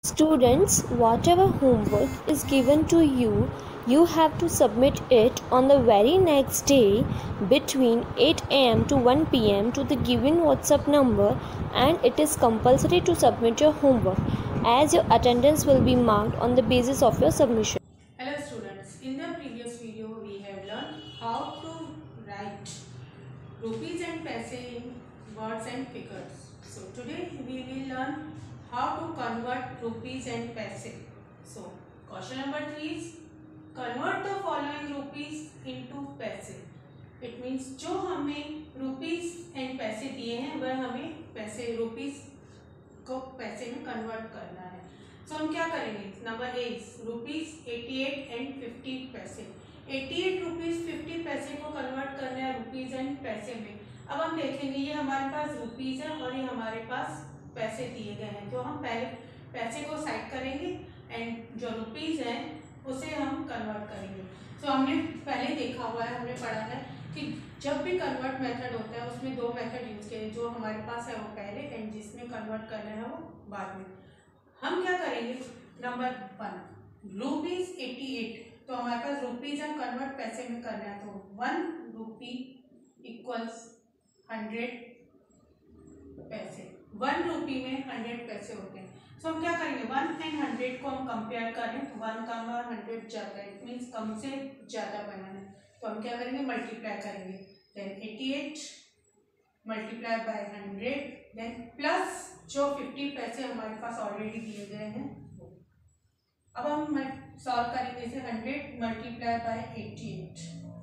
Students, whatever homework is given to you, you have to submit it on the very next day between 8 am to 1 pm to the given WhatsApp number, and it is compulsory to submit your homework as your attendance will be marked on the basis of your submission. Hello students, in the previous video we have learned how to write rupees and paise in words and figures. So today we will learn how to convert rupees and paise. So question number 3 is convert the following rupees into paise. It means जो हमें rupees and paise दिए हैं वह हमें पैसे rupees को पैसे में कन्वर्ट करना है. सो हम क्या करेंगे. नंबर ए रुपीज 88 एंड 50 पैसे. 88 रुपीज 50 पैसे को कन्वर्ट करना है रुपीज एंड पैसे में. अब हम देखेंगे ये हमारे पास रुपीज है और ये हमारे पास पैसे दिए गए हैं. तो हम पहले पैसे को साइड करेंगे एंड जो रुपीज है उसे हम कन्वर्ट करेंगे. सो हमने पहले देखा हुआ है, हमने पढ़ा है कि जब भी कन्वर्ट मेथड होता है उसमें दो मेथड यूज किए. जो हमारे पास है वो पहले एंड जिसमें कन्वर्ट करना है वो बाद में. हम क्या करेंगे. Number 1 rupees 88. तो हमारे पास रुपीज हम कन्वर्ट पैसे में करना है. तो 1 रुपी इक्वल्स 100 पैसे. 1 रुपी में 100 पैसे होते हैं. सो हम क्या करेंगे 1 एंड 100 को हम कंपेयर करें तो 1 कम और 100 ज़्यादा है. इट मीन्स कम से ज़्यादा बनाना है. तो हम क्या करेंगे मल्टीप्लाई करेंगे. Then 88 multiply by 100 then plus जो 50 पैसे हमारे पास ऑलरेडी दिए गए हैं. अब हम सॉल्व करेंगे इसे. 100 मल्टीप्लाई बाय 88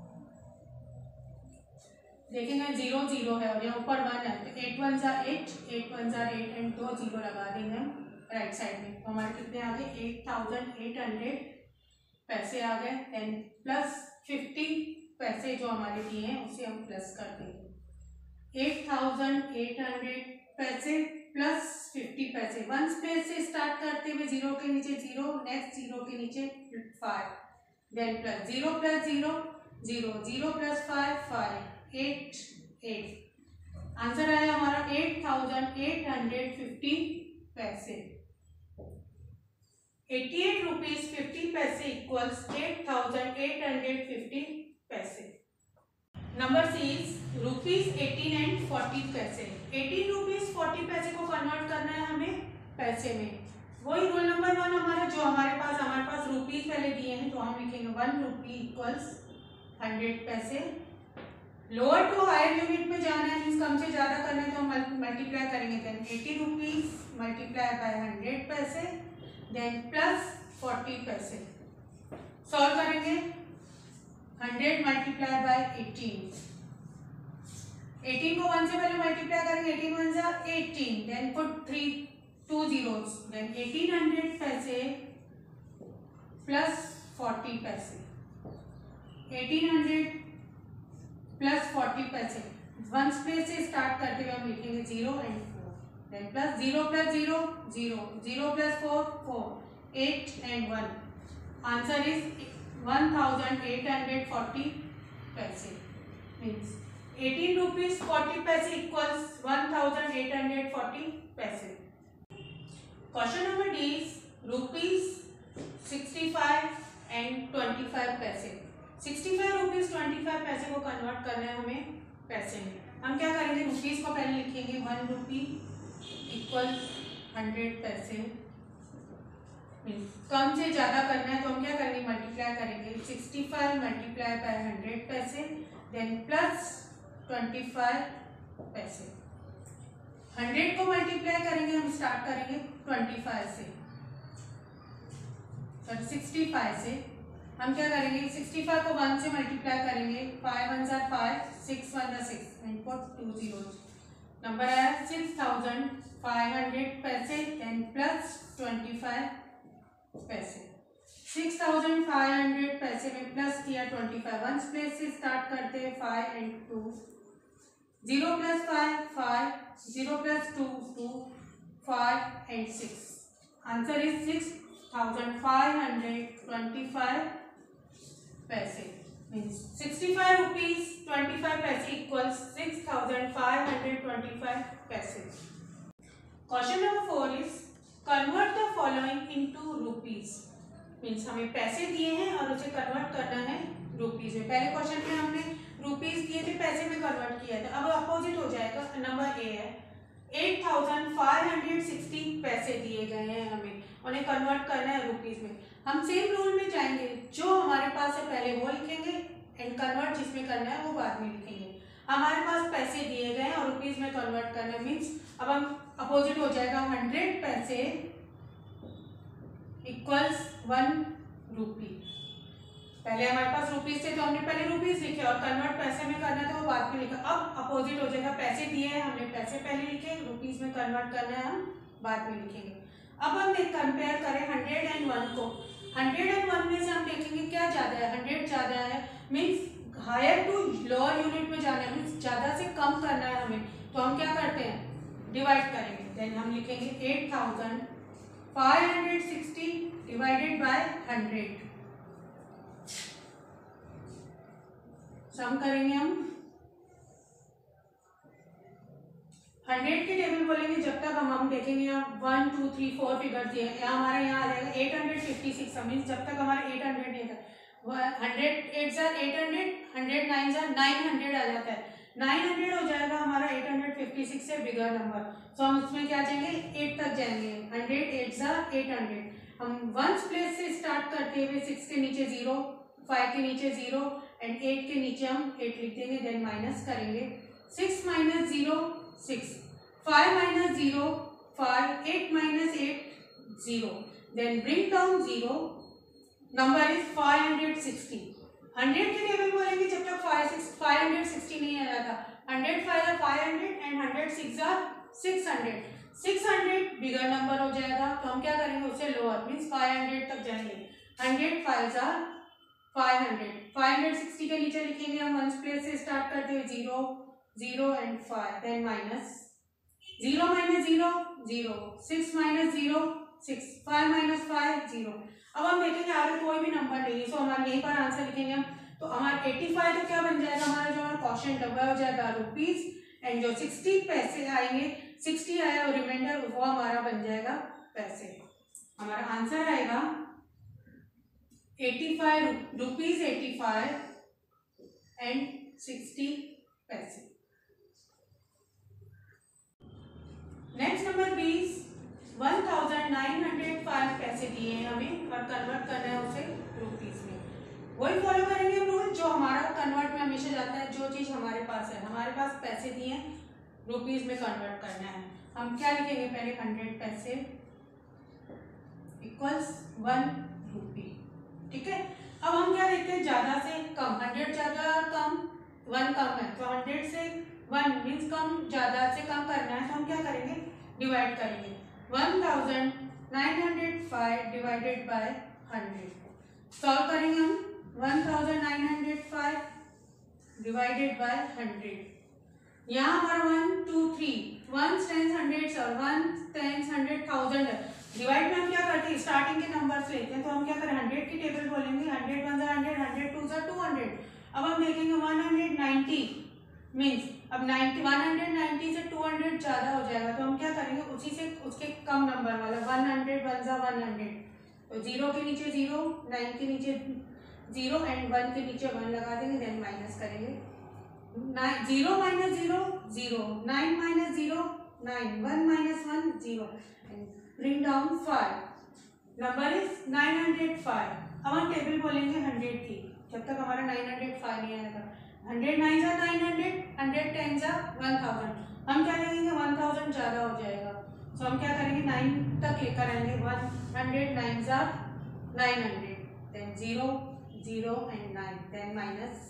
देखेंगे 0 0 है और यहाँ ऊपर 1 है तो 8 1 जार 8 8 1 जार 8 एंड 2 0 लगा देंगे हम राइट साइड में. तो हमारे कितने आ गए 8800 पैसे आ गए. एंड प्लस 50 पैसे जो हमारे दिए हैं उसे हम प्लस कर देंगे. 8800 पैसे प्लस 50 पैसे. 1 स्पेस से स्टार्ट करते हुए 0 के नीचे 0 नेक्स्ट 0 के नीचे 5 then plus 0 plus 0 0 0 plus 5 5 8 8. Answer आया हमारा 8850 पैसे. 88 रुपीज 50 पैसे इक्वल्स 8850 पैसे. Number C is rupees 18 and 40 पैसे. 18 रुपीज 40 पैसे को कन्वर्ट करना है हमें पैसे में. वही रूल नंबर 1 हमारा जो हमारे पास रुपीज पहले दिए हैं तो हम लिखेंगे 1 रुपी इक्वल्स 100 पैसे. लोअर टू हायर यूनिट में जाना है मीन्स कम से ज्यादा करना है तो हम मल्टीप्लाई करेंगे. देन 80 रुपीज मल्टीप्लाई बाय 100 पैसे देन प्लस 40 पैसे. सॉल्व करेंगे 100 मल्टीप्लाई बाय 18. 18 को 1 से पहले मल्टीप्लाई करेंगे. 18 1 जा 18 देन पुट 2 zeros देन 1800 पैसे प्लस 40 पैसे. 1800 प्लस 40 पैसे. 1 स्पेस से स्टार्ट करते हुए हम लिखेंगे 0 and 4 then plus 0 plus 0 0 0 plus 4 4 8 and 1. Answer is 1840 पैसे. मीन्स 18 रुपीज 40 पैसे इक्वल्स 1840 पैसे. Question number D is rupees 65 and 25 पैसे. 65 रुपीज 25 पैसे को कन्वर्ट करना है हमें पैसे में. हम क्या करेंगे रुपीज को पहले लिखेंगे 1 रुपी इक्वल 100 पैसे. कम से ज्यादा करना है तो हम क्या करेंगे मल्टीप्लाई करेंगे. 65 मल्टीप्लाई बाय 100 पैसे देन प्लस 25 पैसे. 100 को मल्टीप्लाई करेंगे हम स्टार्ट करेंगे 25 से 65 से. हम क्या करेंगे 65 को 1 से मल्टीप्लाई करेंगे. 5 1 जार 5 6 1 जार 6 एंड पुट 2 zeros. नंबर आया 6500 पैसे एंड प्लस 25 पैसे. 6500 पैसे में प्लस किया 25. 1 स्पेस से स्टार्ट करते हैं 5 and 2 0 plus 5 5 0 plus 2 2 5 and 6. Answer is 6525 पैसे. मीन्स 65 रुपीज 25 पैसे इक्वल्स 6525 पैसे. Question number 4 is convert the following into rupees. Means हमें पैसे दिए हैं और उसे कन्वर्ट करना है रुपीज में। पहले क्वेश्चन में हमने रुपीज दिए थे, पैसे में कन्वर्ट किया था। अब अपोजिट हो जाएगा। नंबर ए है 8560 पैसे दिए गए हैं, हमें उन्हें कन्वर्ट करना है रुपीज में। हम सेम रूल में जाएंगे, जो हमारे पास है पहले वो लिखेंगे एंड कन्वर्ट जिसमें करना है वो बाद में लिखेंगे। हमारे पास पैसे दिए गए हैं और रुपीज में कन्वर्ट करना है। मीन्स अब हम अपोजिट हो जाएगा 100 पैसे इक्वल्स 1 रुपी। पहले हमारे पास रुपीज थे तो हमने पहले रुपीज लिखे और कन्वर्ट पैसे में करना था वो बाद में लिखा। अब अपोजिट हो जाएगा, पैसे दिए हैं हमने पैसे पहले लिखे, रुपीज में कन्वर्ट करना है हम बाद में लिखेंगे। अब हम कंपेयर करें 100 एंड 1 को। 100 एंड 1 में से हम देखेंगे क्या ज्यादा है, 100 ज्यादा है। Means higher to lower unit में जाना है, मीन्स ज्यादा से कम करना है हमें। तो हम क्या करते हैं, डिवाइड करेंगे। देन हम लिखेंगे 8560 डिवाइडेड बाय 100। सम करेंगे हम 100 के टेबल बोलेंगे जब तक हम देखेंगे यहाँ 1 2 3 4 फिगर दिए हैं। हमारे यहाँ आ जाएगा 856। मीन्स जब तक हमारा 800 नहीं था, 100 8 are 800, 100 9 are 900 आ जाता है। 900 हो जाएगा हमारा 856 से बिगर नंबर। तो हम उसमें क्या जाएंगे, 8 तक जाएंगे। 100 8 are 800। हम 1 प्लेस से स्टार्ट करते हुए 6 के नीचे 0, 5 के नीचे 0 एंड 8 के नीचे हम 8 लिख देंगे। देन माइनस करेंगे 6 minus 0 6, 5 minus 0 5, 8 minus 8 0। Then bring down 0, number is 560। 100 के टेबल बोलेंगे जब तक 560 नहीं आ रहा था। 100 5 are 500 and 100 6 are 600। 600 bigger number हो जाएगा तो हम क्या करेंगे, उससे लोअर मीन्स 500 तक जाएंगे। 100 5 are 500। 560 के नीचे लिखेंगे हम 1 प्लेस से स्टार्ट करते हुए 0 0 and 5। Then minus 0 minus 0 0, 6 minus 0 6, 5 minus 5 0। अब हम देखेंगे आगे कोई भी नंबर नहीं है, सो हमारे यहीं पर आंसर लिखेंगे हम। तो हमारा 85 तो क्या बन जाएगा, हमारा जो हमारा क्वेश्चन है हो जाएगा रुपीज एंड जो 60 पैसे आएंगे, 60 आया और रिमाइंडर वो हमारा बन जाएगा पैसे। हमारा आंसर आएगा 85 रुपीज 85 एंड 60 पैसे। नेक्स्ट नंबर 20 1905 पैसे दिए हैं हमें और कन्वर्ट करना है उसे रुपीज में। वही फॉलो करेंगे हम रूल जो हमारा कन्वर्ट में हमेशा जाता है। जो चीज हमारे पास है, हमारे पास पैसे दिए हैं, रुपीज में कन्वर्ट करना है। हम क्या लिखेंगे, पहले 100 पैसे इक्वल्स 1 रुपी। ठीक है। अब हम क्या देखते हैं, ज्यादा से कम। 100 ज्यादा और कम, 1 कम है, तो 100 से 1 मीन्स कम, ज्यादा से कम करना है तो हम क्या करेंगे, डिवाइड करेंगे। 1905 डिवाइडेड बाय 100। सॉल्व करेंगे हम 1905 डिवाइडेड बाय 100। यहाँ हमारा 1 2 3 1 10 100 और 1 10 100 1000 है। डिवाइड में हम क्या करते हैं, स्टार्टिंग के नंबर्स लेते हैं। तो हम क्या करें, 100 की टेबल बोलेंगे। 100 1 100, 100 2 200। अब हम देखेंगे 190 मीन्स अब 190 से 200 ज्यादा हो जाएगा तो हम क्या करेंगे, उसी से उसके कम नंबर वाला 100 1 100। तो 0 के नीचे 0, 9 के नीचे 0 एंड 1 के नीचे 1 लगा देंगे। देन माइनस करेंगे 0 minus 0 0, 9 minus 0 9, 1 minus 1 0 and bring down 5। Number is 905। अब हम टेबल बोलेंगे 100 की जब तक हमारा 905 नहीं आएगा। 100 9 are 900, 100 10 are 1000। हम क्या करेंगे, 1000 ज्यादा हो जाएगा तो हम क्या करेंगे, 9 तक लेकर आएंगे। 100 9 are 900, then 0 0 and 9, then minus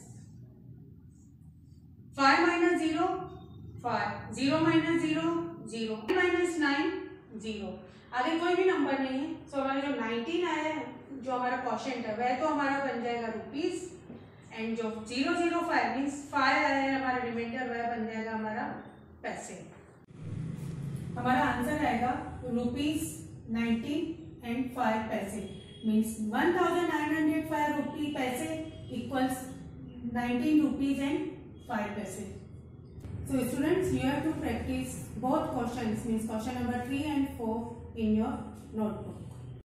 5 minus 0 5, 0 minus 0 0, minus 9 0। आगे कोई भी नंबर नहीं है, सो हमारा जो 19 आया है जो हमारा क्वोशिएंट है वह तो हमारा बन जाएगा रुपीज एंड जो 005 मीन्स 5 आया है हमारा रिमाइंडर वह बन जाएगा हमारा पैसे। हमारा आंसर आएगा रुपीज 19 एंड 5 पैसे मीन्स 1905 रुपी पैसे इक्वल्स 19 रुपीज एंड 5 पैसे। So students, you have to practice both questions means question number 3 and 4 in your notebook.